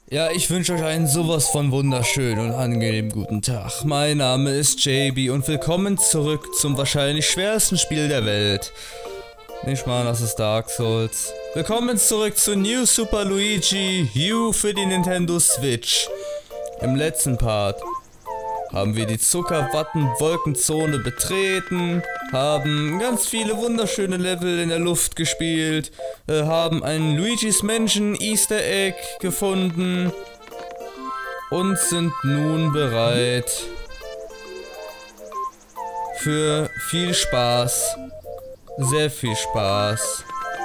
Ja, ich wünsche euch einen sowas von wunderschönen und angenehmen guten Tag. Mein Name ist JB und willkommen zurück zum wahrscheinlich schwersten Spiel der Welt. Nicht mal, das ist Dark Souls. Willkommen zurück zu New Super Luigi U für die Nintendo Switch. Im letzten Part haben wir die Zuckerwatten-Wolkenzone betreten, haben ganz viele wunderschöne Level in der Luft gespielt, haben ein Luigi's Mansion Easter Egg gefunden und sind nun bereit für viel Spaß. Sehr viel Spaß.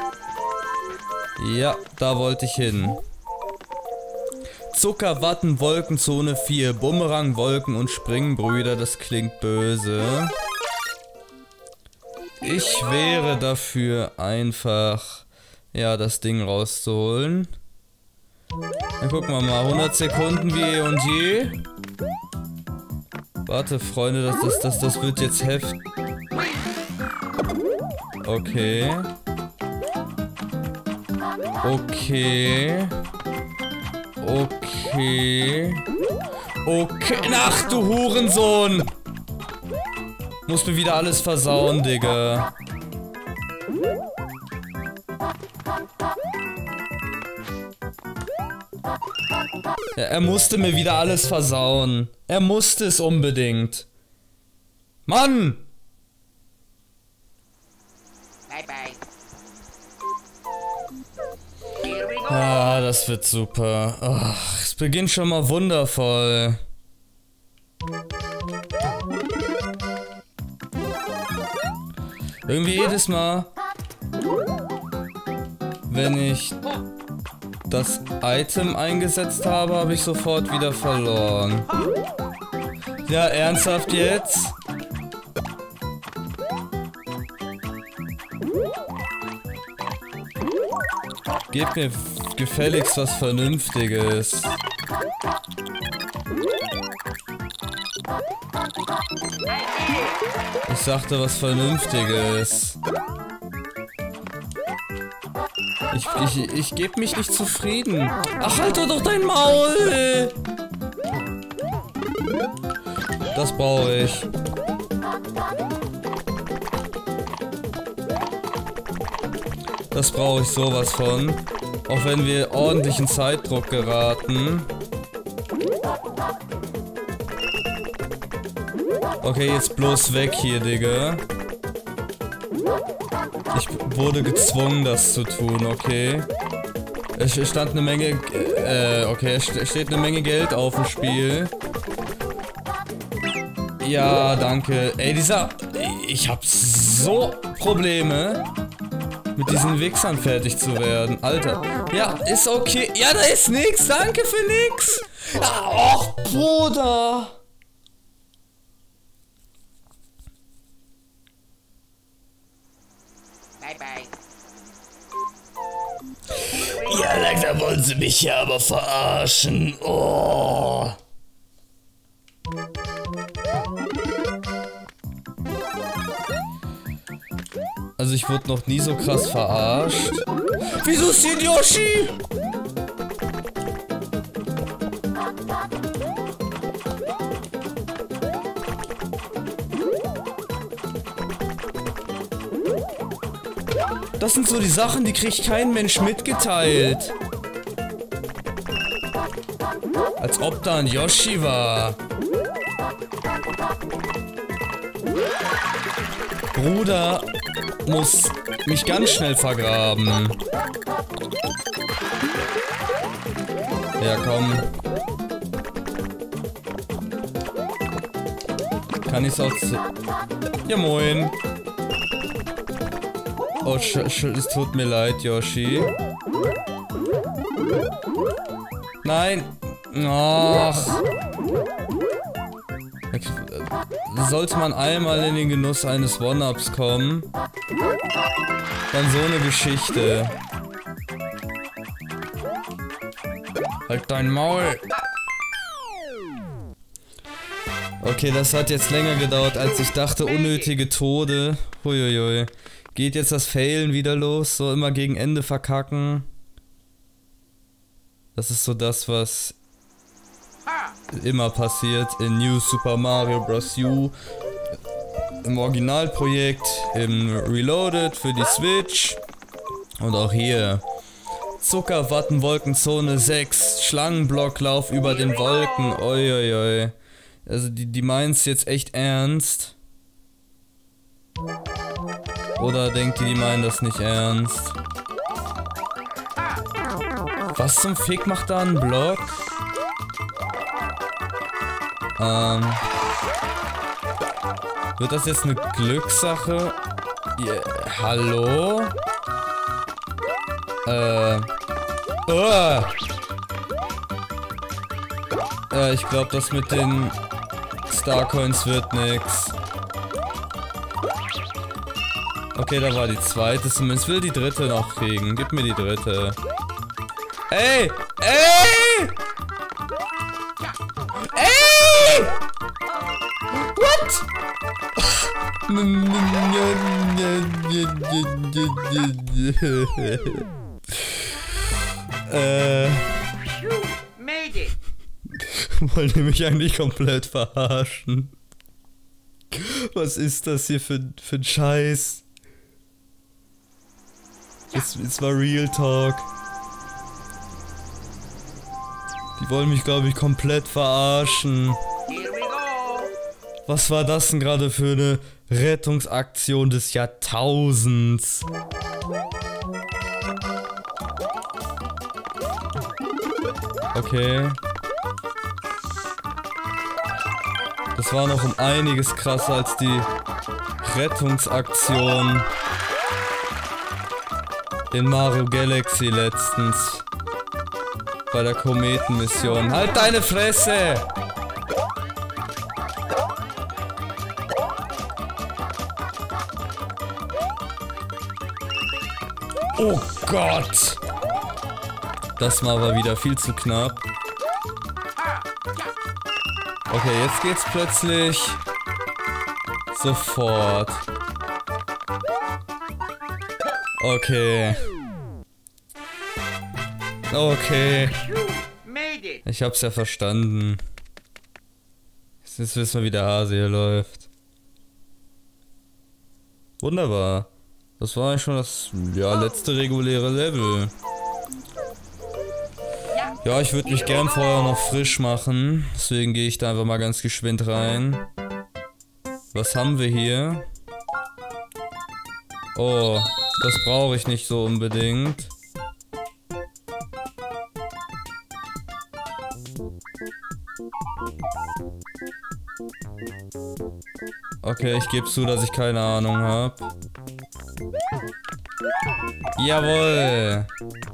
Ja, da wollte ich hin. Zuckerwatten Wolkenzone 4, Bumerang, Wolken und Springbrüder, das klingt böse. Ich wäre dafür einfach, ja, das Ding rauszuholen. Dann gucken wir mal, 100 Sekunden wie eh und je. Warte, Freunde, das wird jetzt heftig. Okay. Okay. Okay. Okay. Ach, du Hurensohn! Muss mir wieder alles versauen, Digga. Ja, er musste mir wieder alles versauen. Er musste es unbedingt. Mann! Bye bye. Ah, das wird super. Ach, es beginnt schon mal wundervoll. Irgendwie jedes Mal, wenn ich das Item eingesetzt habe, habe ich sofort wieder verloren. Ja, ernsthaft jetzt? Gebt mir gefälligst was Vernünftiges. Ich sagte was Vernünftiges. Ich geb mich nicht zufrieden. Ach, halt doch dein Maul! Das brauche ich. Das brauche ich sowas von. Auch wenn wir ordentlich in Zeitdruck geraten. Okay, jetzt bloß weg hier, Digga. Ich wurde gezwungen, das zu tun, okay. Es stand eine Menge... okay, es steht eine Menge Geld auf dem Spiel. Ja, danke. Ey, ich hab so Probleme, mit diesen Wichsern fertig zu werden. Alter. Ja, ist okay. Ja, da ist nix. Danke für nix. Och, Bruder. Bye bye. Ja, langsam wollen sie mich hier aber verarschen. Oh. Also ich wurde noch nie so krass verarscht. Wieso ist hier Yoshi? Das sind so die Sachen, die kriegt kein Mensch mitgeteilt. Als ob da ein Yoshi war. Bruder muss mich ganz schnell vergraben. Ja, komm. Kann ich's auch zu... Ja, moin. Oh, es tut mir leid, Yoshi. Nein. Ach. Sollte man einmal in den Genuss eines One-Ups kommen, dann so eine Geschichte. Halt dein Maul. Okay, das hat jetzt länger gedauert, als ich dachte. Unnötige Tode. Huiuiui. Geht jetzt das Failen wieder los? So immer gegen Ende verkacken. Das ist so das, was immer passiert in New Super Mario Bros. U. Im Originalprojekt, im Reloaded für die Switch. Und auch hier. Zuckerwattenwolkenzone 6. Schlangenblocklauf über den Wolken. Oi. Also die meint's jetzt echt ernst. Oder denkt die meinen das nicht ernst? Was zum Fick macht da ein Block? Wird das jetzt eine Glückssache? Yeah. Hallo? Ich glaube, das mit den Starcoins wird nix. Okay, da war die zweite. Zumindest will die dritte noch kriegen. Gib mir die dritte. Ey! What? Made it. Wollen die mich eigentlich komplett verarschen? Was ist das hier für ein Scheiß? Es war Real Talk. Die wollen mich, glaube ich, komplett verarschen. Here we go. Was war das denn gerade für eine Rettungsaktion des Jahrtausends? Okay. Das war noch um einiges krasser als die Rettungsaktion in Mario Galaxy letztens. Bei der Kometenmission. Halt deine Fresse! Oh Gott! Das war aber wieder viel zu knapp. Okay, jetzt geht's plötzlich sofort. Okay. Made it. Ich hab's ja verstanden. Jetzt wissen wir, wie der Hase hier läuft. Wunderbar. Das war eigentlich schon das letzte reguläre Level. Ja, ich würde mich gern vorher noch frisch machen. Deswegen gehe ich da einfach mal ganz geschwind rein. Was haben wir hier? Oh, das brauche ich nicht so unbedingt. Okay, ich gebe zu, dass ich keine Ahnung habe. Jawohl!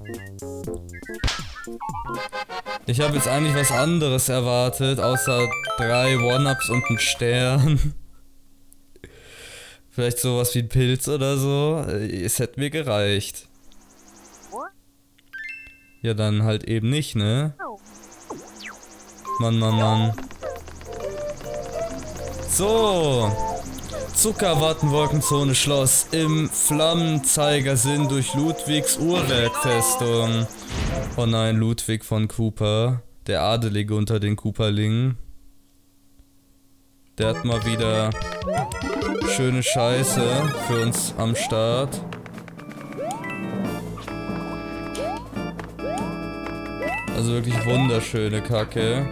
Ich habe jetzt eigentlich was anderes erwartet, außer 3 One-Ups und einen Stern. Vielleicht sowas wie ein Pilz oder so. Es hätte mir gereicht. Ja, dann halt eben nicht, ne? Mann. So. Zuckerwattenwolkenzone Schloss im Flammenzeigersinn durch Ludwigs Uhrwerkfestung. Oh nein, Ludwig von Koopa. Der Adelige unter den Kooperlingen. Der hat mal wieder schöne Scheiße für uns am Start. Also wirklich wunderschöne Kacke.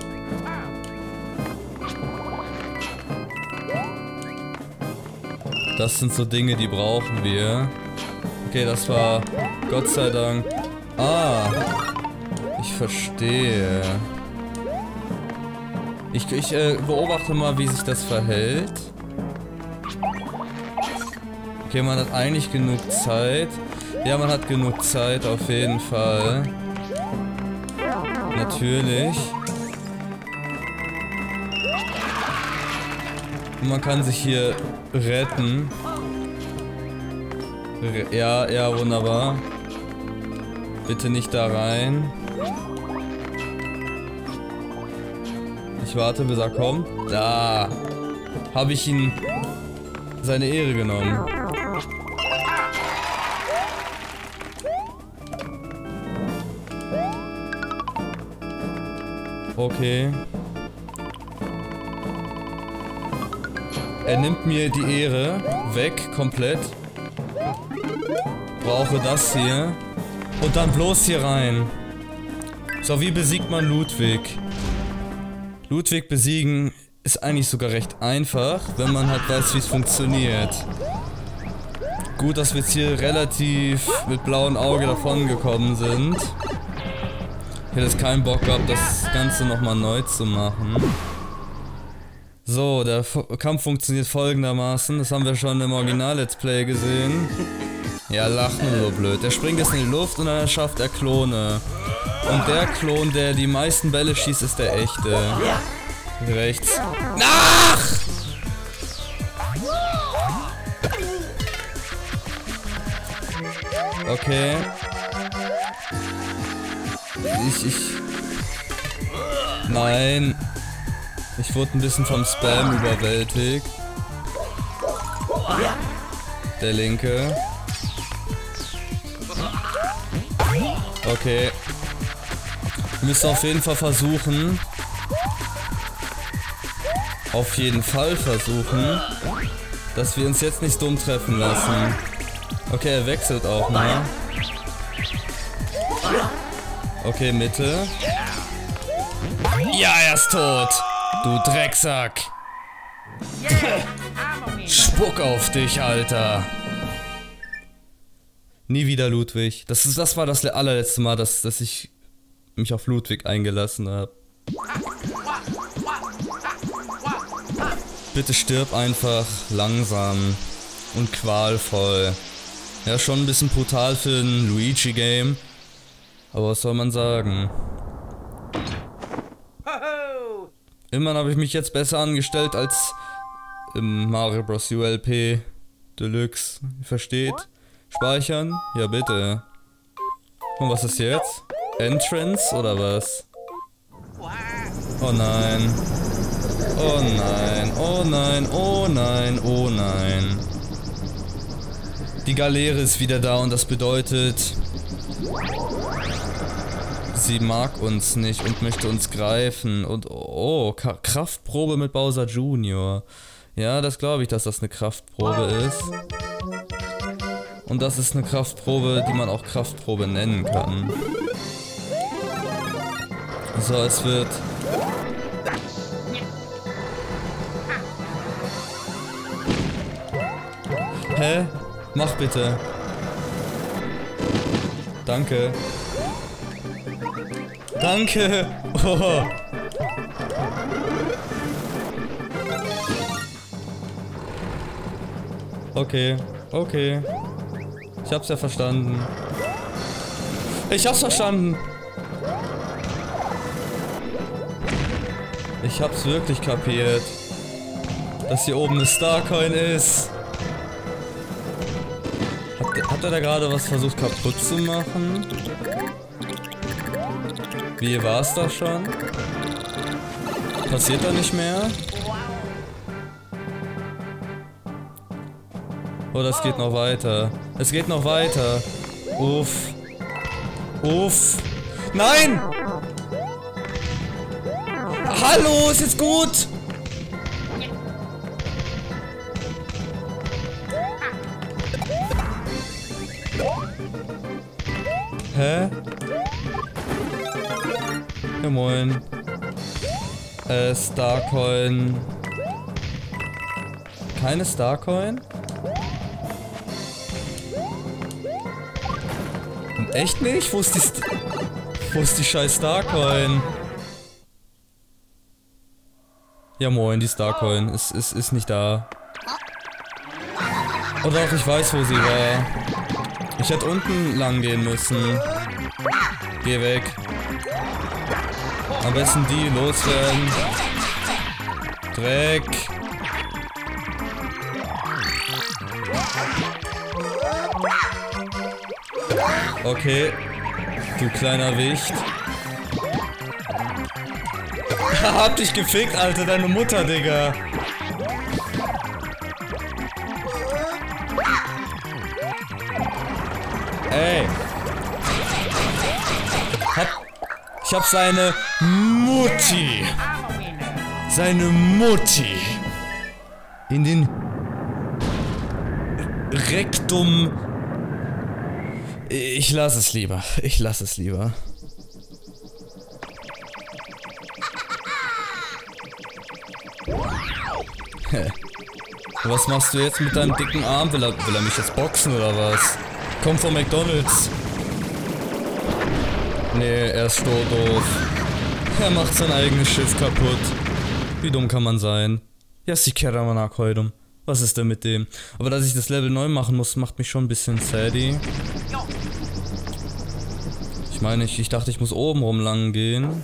Das sind so Dinge, die brauchen wir. Okay, das war Gott sei Dank. Ah, ich verstehe. Ich beobachte mal, wie sich das verhält. Okay, man hat eigentlich genug Zeit. Ja, man hat genug Zeit, auf jeden Fall. Natürlich. Und man kann sich hier retten. Ja, wunderbar. Bitte nicht da rein. Ich warte, bis er kommt. Da. Habe ich ihn seine Ehre genommen. Okay. Er nimmt mir die Ehre weg, komplett. Brauche das hier. Und dann bloß hier rein. So, wie besiegt man Ludwig? Ludwig besiegen ist eigentlich sogar recht einfach, wenn man halt weiß, wie es funktioniert. Gut, dass wir jetzt hier relativ mit blauem Auge davon gekommen sind. Ich hätte jetzt keinen Bock gehabt, das Ganze nochmal neu zu machen. So, der Kampf funktioniert folgendermaßen. Das haben wir schon im Original-Let's Play gesehen. Ja, lach nur so blöd. Der springt jetzt in die Luft und dann schafft er Klone. Und der Klon, der die meisten Bälle schießt, ist der echte. Rechts. Nach! Okay. Nein. Ich wurde ein bisschen vom Spam überwältigt. Der linke. Okay. Wir müssen auf jeden Fall versuchen. Dass wir uns jetzt nicht dumm treffen lassen. Okay, er wechselt auch mal. Okay, Mitte. Ja, er ist tot. Du Drecksack. Spuck auf dich, Alter. Nie wieder Ludwig. Das war das allerletzte Mal, dass ich mich auf Ludwig eingelassen habe. Bitte stirb einfach langsam und qualvoll. Ja, schon ein bisschen brutal für ein Luigi-Game. Aber was soll man sagen? Immerhin habe ich mich jetzt besser angestellt als im Mario Bros. ULP Deluxe. Versteht? Speichern? Ja, bitte. Und was ist jetzt? Entrance oder was? Oh nein. Oh nein. Oh nein. Oh nein. Oh nein. Die Galeere ist wieder da und das bedeutet, sie mag uns nicht und möchte uns greifen. Und oh, Kraftprobe mit Bowser Jr. Ja, das glaube ich, dass das eine Kraftprobe ist. Und das ist eine Kraftprobe, die man auch Kraftprobe nennen kann. So, es wird... Hä? Mach bitte. Danke. Danke! Oh. Okay, okay. Ich hab's ja verstanden. Ich hab's verstanden! Ich hab's wirklich kapiert. Dass hier oben eine Starcoin ist. Hat er da gerade was versucht kaputt zu machen? Wie war's da schon? Passiert da nicht mehr? Oh, das geht noch weiter. Es geht noch weiter. Uff. Uff. Nein! Hallo, ist jetzt gut! Hä? Ja, moin. Starcoin. Keine Starcoin? Echt nicht? Wo ist die scheiß Starcoin? Ja moin, die Starcoin ist nicht da. Oh doch, ich weiß, wo sie war. Ich hätte unten lang gehen müssen. Geh weg. Am besten die loswerden. Dreck. Okay. Du kleiner Wicht. Hab dich gefickt, Alter, deine Mutter, Digga. Ey. Ich hab seine Mutti. Seine Mutti. In den Rektum. Ich lasse es lieber. Ich lasse es lieber. Was machst du jetzt mit deinem dicken Arm? Will er mich jetzt boxen oder was? Komm von McDonald's. Nee, er ist strohdoof. Er macht sein eigenes Schiff kaputt. Wie dumm kann man sein? Ja, Sikera heute. Was ist denn mit dem? Aber dass ich das Level neu machen muss, macht mich schon ein bisschen saddy. Ich meine, ich dachte, ich muss oben rum lang gehen.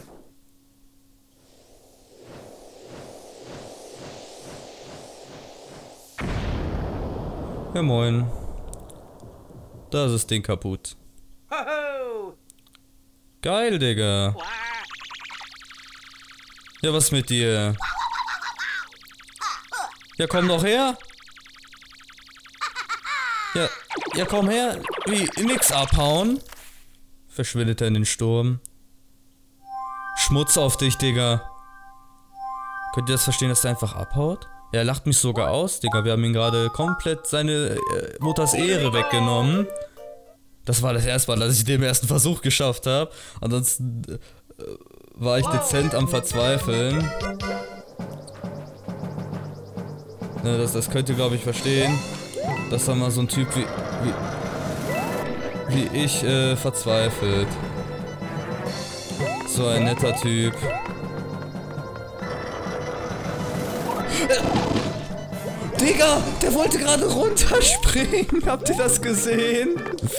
Ja moin. Da ist das Ding kaputt. Geil, Digga. Ja, was mit dir? Ja, komm doch her. Ja, komm her. Wie, nix abhauen? Verschwindet er in den Sturm. Schmutz auf dich, Digga. Könnt ihr das verstehen, dass er einfach abhaut? Ja, er lacht mich sogar aus, Digga. Wir haben ihm gerade komplett seine Mutters Ehre weggenommen. Das war das erste Mal, dass ich den ersten Versuch geschafft habe. Ansonsten war ich dezent am Verzweifeln. Ne, das könnt ihr, glaube ich, verstehen. Dass da mal so ein Typ wie ich verzweifelt. So ein netter Typ. Digga, der wollte gerade runterspringen. Habt ihr das gesehen?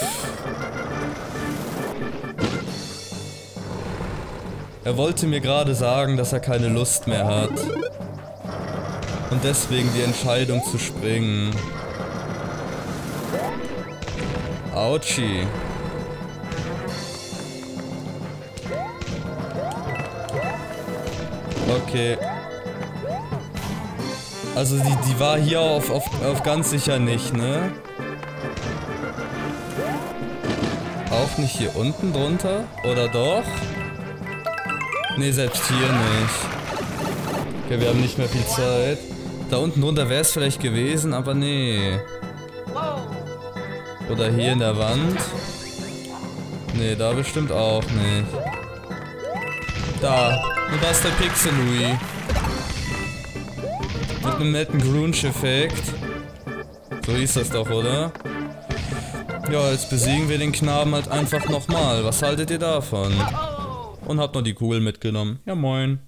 Er wollte mir gerade sagen, dass er keine Lust mehr hat. Und deswegen die Entscheidung zu springen. Autschi. Okay. Also die war hier auf ganz sicher nicht, ne? Auch nicht hier unten drunter? Oder doch? Ne, selbst hier nicht. Okay, wir haben nicht mehr viel Zeit. Da unten drunter wäre es vielleicht gewesen, aber nee. Oder hier in der Wand? Ne, da bestimmt auch nicht. Da. Und da ist der Pixel Louis. Mit einem netten Grunge-Effekt. So hieß das doch, oder? Ja, jetzt besiegen wir den Knaben halt einfach nochmal. Was haltet ihr davon? Und habt noch die Kugel mitgenommen. Ja, moin.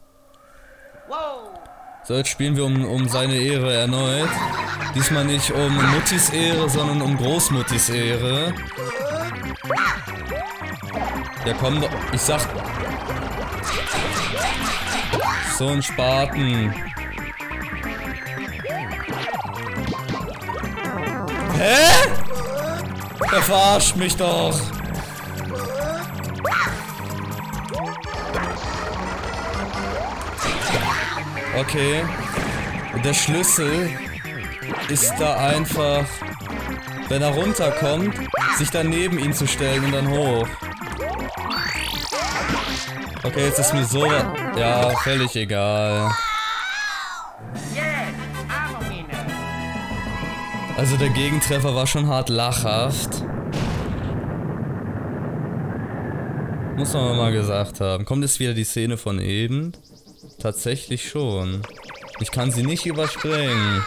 So, jetzt spielen wir um seine Ehre erneut. Diesmal nicht um Muttis Ehre, sondern um Großmuttis Ehre. Ja, komm doch. Ich sag... So ein Spaten. Hä? Der verarscht mich doch. Okay. Der Schlüssel ist da einfach, wenn er runterkommt, sich dann neben ihn zu stellen und dann hoch. Okay, jetzt ist mir so... Ja, völlig egal. Also der Gegentreffer war schon hart lachhaft. Muss man mal gesagt haben. Kommt jetzt wieder die Szene von eben? Tatsächlich schon. Ich kann sie nicht überspringen.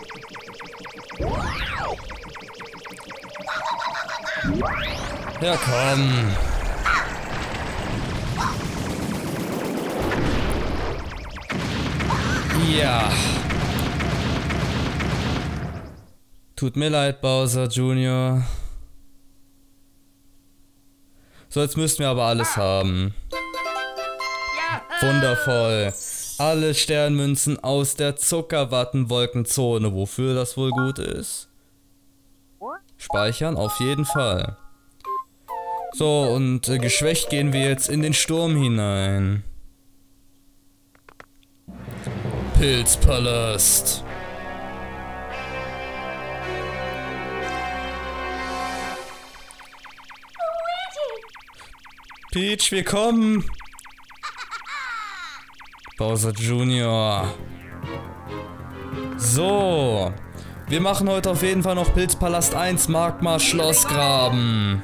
Ja, komm. Ja. Tut mir leid, Bowser Jr. So, jetzt müssten wir aber alles haben. Wundervoll. Alle Sternmünzen aus der Zuckerwattenwolkenzone. Wofür das wohl gut ist? Speichern, auf jeden Fall. So, und geschwächt gehen wir jetzt in den Sturm hinein. Pilzpalast. Peach, wir kommen! Bowser Jr. So. Wir machen heute auf jeden Fall noch Pilzpalast 1, Magma Schlossgraben.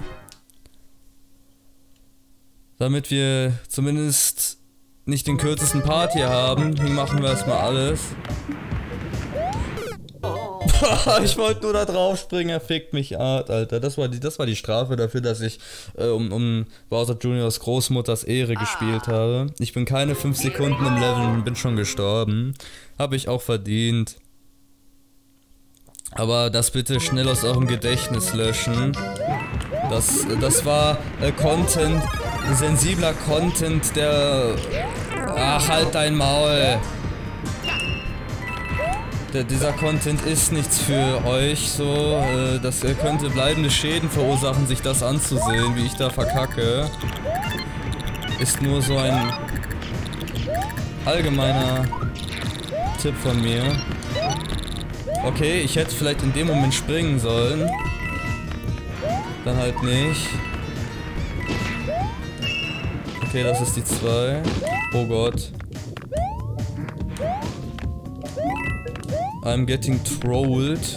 Damit wir zumindest nicht den kürzesten Part hier haben, hier machen wir erstmal alles. Ich wollte nur da drauf springen, er fickt mich hart, Alter. Das war die Strafe dafür, dass ich um Bowser Juniors Großmutters Ehre gespielt habe. Ich bin keine 5 Sekunden im Level und bin schon gestorben. Habe ich auch verdient. Aber das bitte schnell aus eurem Gedächtnis löschen. Das war Content, sensibler Content, der... Ach, halt dein Maul. Dieser Content ist nichts für euch, so, das könnte bleibende Schäden verursachen, sich das anzusehen, wie ich da verkacke. Ist nur so ein allgemeiner Tipp von mir. Okay, ich hätte vielleicht in dem Moment springen sollen. Dann halt nicht. Okay, das ist die 2. Oh Gott. I'm getting trolled.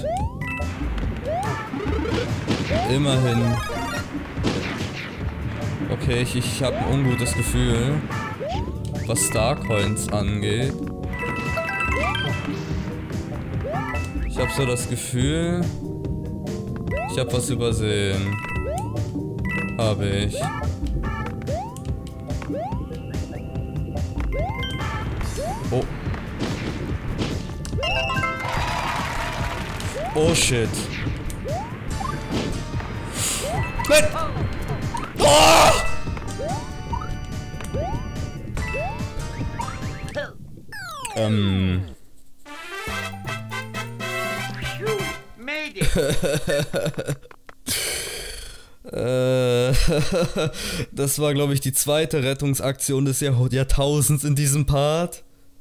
Immerhin. Okay, ich habe ein ungutes Gefühl, was Starcoins angeht. Ich habe so das Gefühl, ich habe was übersehen. Habe ich. Oh. Oh shit. Nein! Oh! Das war, glaube ich, die zweite Rettungsaktion des Jahrtausends in diesem Part.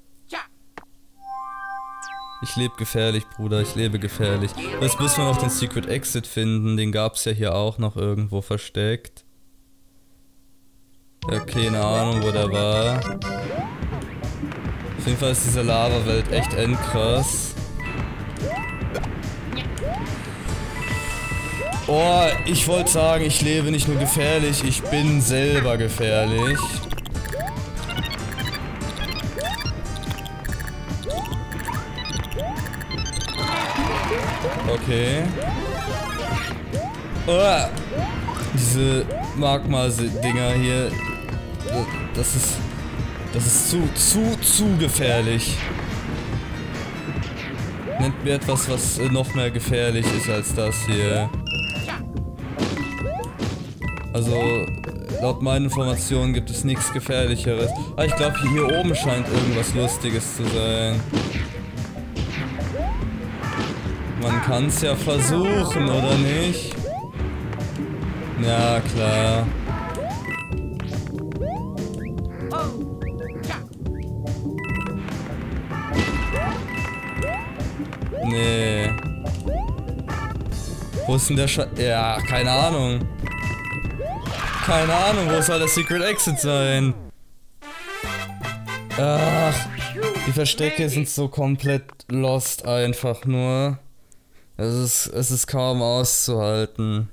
Ich lebe gefährlich, Bruder, ich lebe gefährlich. Jetzt müssen wir noch den Secret Exit finden, den gab es ja hier auch noch irgendwo versteckt. Ja, keine Ahnung, wo der war. Auf jeden Fall ist diese Lava-Welt echt endkrass. Oh, ich wollte sagen, ich lebe nicht nur gefährlich, ich bin selber gefährlich. Okay. Oh, diese Magma-Dinger hier, das ist zu gefährlich. Nennt mir etwas, was noch mehr gefährlich ist als das hier. Also, laut meinen Informationen gibt es nichts Gefährlicheres. Ah, ich glaube, hier oben scheint irgendwas Lustiges zu sein. Man kann es ja versuchen, oder nicht? Ja, klar. Nee. Wo ist denn der Ja, keine Ahnung. Keine Ahnung, wo soll der Secret Exit sein? Ach, die Verstecke sind so komplett lost einfach nur. Es ist kaum auszuhalten.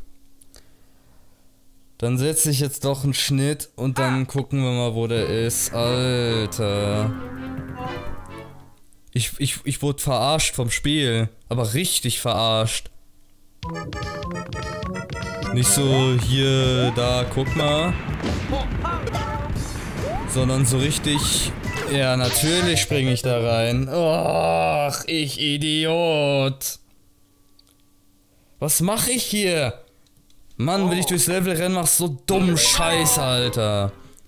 Dann setze ich jetzt doch einen Schnitt und dann gucken wir mal, wo der ist. Alter. Ich wurde verarscht vom Spiel. Aber richtig verarscht. Nicht so hier, da, guck mal. Sondern so richtig... Ja, natürlich springe ich da rein. Och, ich Idiot. Was mache ich hier? Mann, will ich durchs Level rennen, mach so dummen Scheiß, Alter.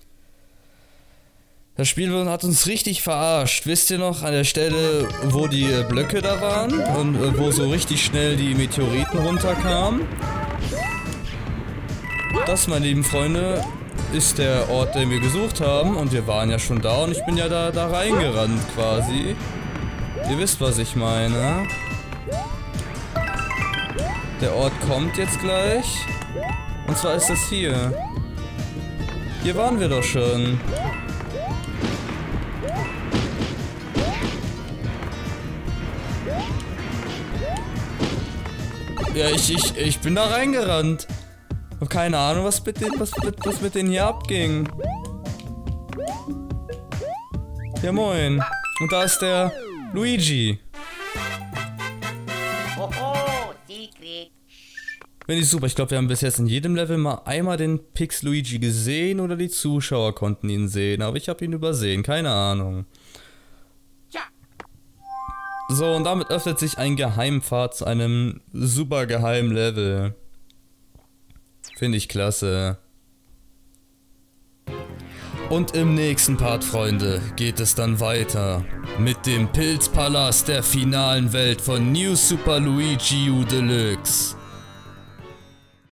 Das Spiel hat uns richtig verarscht. Wisst ihr noch, an der Stelle, wo die Blöcke da waren und wo so richtig schnell die Meteoriten runterkamen? Das, meine lieben Freunde, ist der Ort, den wir gesucht haben. Und wir waren ja schon da und ich bin ja da reingerannt quasi. Ihr wisst, was ich meine. Der Ort kommt jetzt gleich. Und zwar ist das hier. Hier waren wir doch schon. Ja, ich bin da reingerannt. Hab keine Ahnung, was mit denen hier abging. Ja, moin. Und da ist der Luigi. Hoho, Secret. Finde ich super. Ich glaube, wir haben bis jetzt in jedem Level mal einmal den Pix Luigi gesehen oder die Zuschauer konnten ihn sehen. Aber ich habe ihn übersehen. Keine Ahnung. Tja. So, und damit öffnet sich ein Geheimpfad zu einem super geheimen Level. Finde ich klasse. Und im nächsten Part, Freunde, geht es dann weiter mit dem Pilzpalast der finalen Welt von New Super Luigi U Deluxe.